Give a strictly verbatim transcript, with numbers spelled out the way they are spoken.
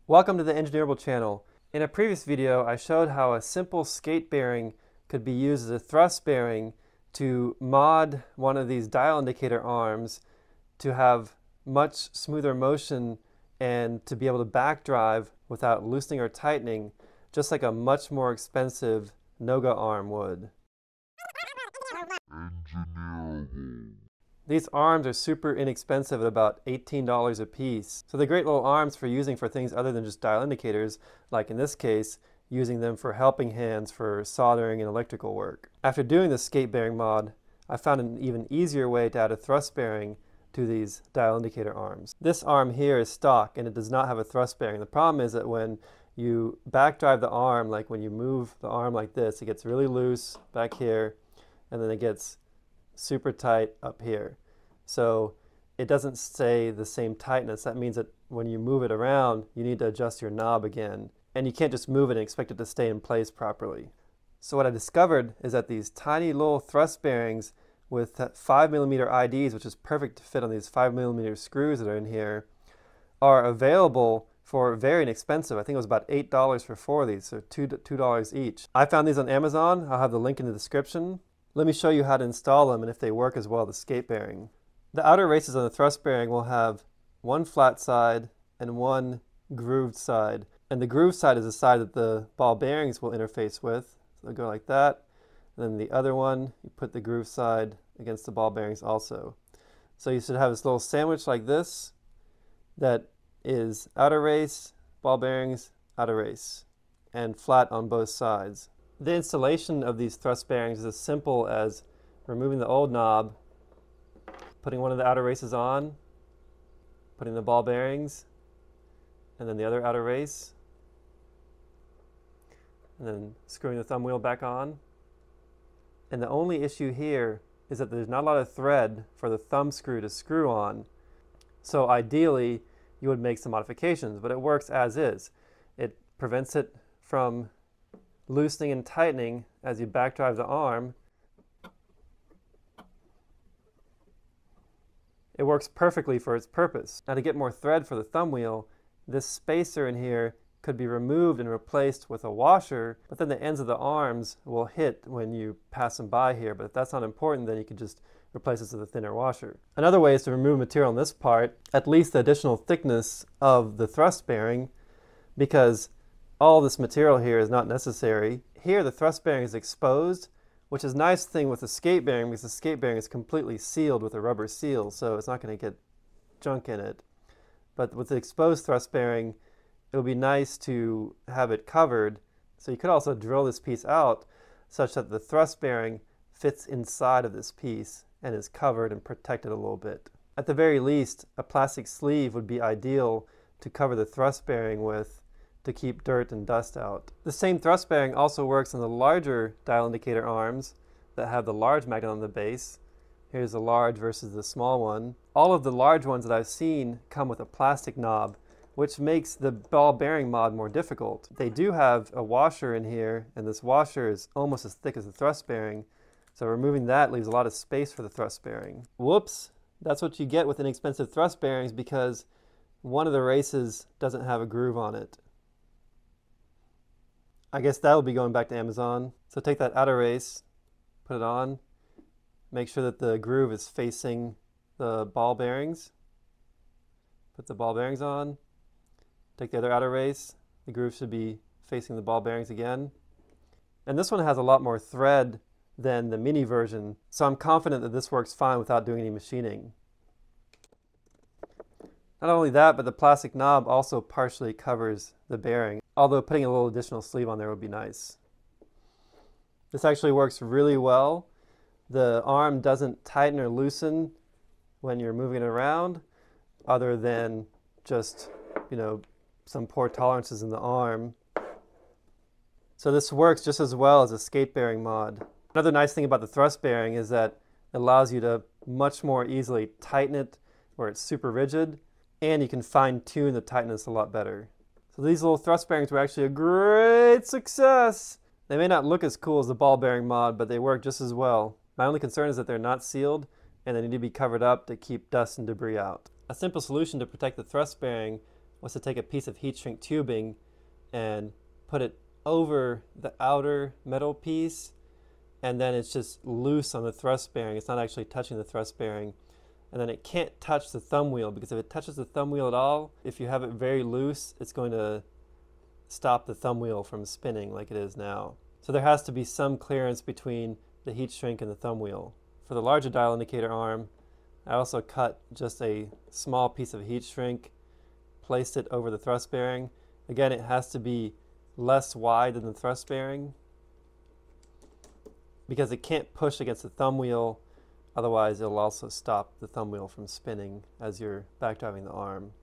Welcome to the Engineerable channel. In a previous video, I showed how a simple skate bearing could be used as a thrust bearing to mod one of these dial indicator arms to have much smoother motion and to be able to back drive without loosening or tightening, just like a much more expensive NOGA arm would. These arms are super inexpensive at about eighteen dollars a piece. So they're great little arms for using for things other than just dial indicators, like in this case, using them for helping hands for soldering and electrical work. After doing the skate bearing mod, I found an even easier way to add a thrust bearing to these dial indicator arms. This arm here is stock and it does not have a thrust bearing. The problem is that when you back drive the arm, like when you move the arm like this, it gets really loose back here and then it gets super tight up here. So it doesn't stay the same tightness. That means that when you move it around, you need to adjust your knob again. And you can't just move it and expect it to stay in place properly. So what I discovered is that these tiny little thrust bearings with five millimeter I Ds, which is perfect to fit on these five millimeter screws that are in here, are available for very inexpensive. I think it was about eight dollars for four of these, so two dollars each. I found these on Amazon. I'll have the link in the description. Let me show you how to install them and if they work as well as the skate bearing. The outer races on the thrust bearing will have one flat side and one grooved side. And the grooved side is the side that the ball bearings will interface with. So they'll go like that. And then the other one, you put the grooved side against the ball bearings also. So you should have this little sandwich like this that is outer race, ball bearings, outer race, and flat on both sides. The installation of these thrust bearings is as simple as removing the old knob, putting one of the outer races on, putting the ball bearings, and then the other outer race, and then screwing the thumb wheel back on. And the only issue here is that there's not a lot of thread for the thumb screw to screw on. So ideally, you would make some modifications, but it works as is. It prevents it from loosening and tightening as you back drive the arm. It works perfectly for its purpose. Now to get more thread for the thumb wheel, this spacer in here could be removed and replaced with a washer, but then the ends of the arms will hit when you pass them by here. But if that's not important, then you could just replace this with a thinner washer. Another way is to remove material on this part, at least the additional thickness of the thrust bearing, because all this material here is not necessary. Here the thrust bearing is exposed, which is a nice thing with the skate bearing because the skate bearing is completely sealed with a rubber seal, so it's not going to get junk in it. But with the exposed thrust bearing, it would be nice to have it covered. So you could also drill this piece out such that the thrust bearing fits inside of this piece and is covered and protected a little bit. At the very least, a plastic sleeve would be ideal to cover the thrust bearing with to keep dirt and dust out. The same thrust bearing also works on the larger dial indicator arms that have the large magnet on the base. Here's the large versus the small one. All of the large ones that I've seen come with a plastic knob, which makes the ball bearing mod more difficult. They do have a washer in here, and this washer is almost as thick as the thrust bearing, so removing that leaves a lot of space for the thrust bearing. Whoops, that's what you get with inexpensive thrust bearings because one of the races doesn't have a groove on it. I guess that will be going back to Amazon. So take that outer race, put it on, make sure that the groove is facing the ball bearings. Put the ball bearings on, take the other outer race, the groove should be facing the ball bearings again. And this one has a lot more thread than the mini version, so I'm confident that this works fine without doing any machining. Not only that, but the plastic knob also partially covers the bearing, although putting a little additional sleeve on there would be nice. This actually works really well. The arm doesn't tighten or loosen when you're moving it around, other than just, you know, some poor tolerances in the arm. So this works just as well as a skate bearing mod. Another nice thing about the thrust bearing is that it allows you to much more easily tighten it where it's super rigid, and you can fine-tune the tightness a lot better. So these little thrust bearings were actually a great success. They may not look as cool as the ball bearing mod, but they work just as well. My only concern is that they're not sealed and they need to be covered up to keep dust and debris out. A simple solution to protect the thrust bearing was to take a piece of heat shrink tubing and put it over the outer metal piece, and then it's just loose on the thrust bearing. It's not actually touching the thrust bearing. And then it can't touch the thumb wheel, because if it touches the thumb wheel at all, if you have it very loose, it's going to stop the thumb wheel from spinning like it is now. So there has to be some clearance between the heat shrink and the thumb wheel. For the larger dial indicator arm, I also cut just a small piece of heat shrink, placed it over the thrust bearing. Again, it has to be less wide than the thrust bearing, because it can't push against the thumb wheel. Otherwise, it'll also stop the thumb wheel from spinning as you're back driving the arm.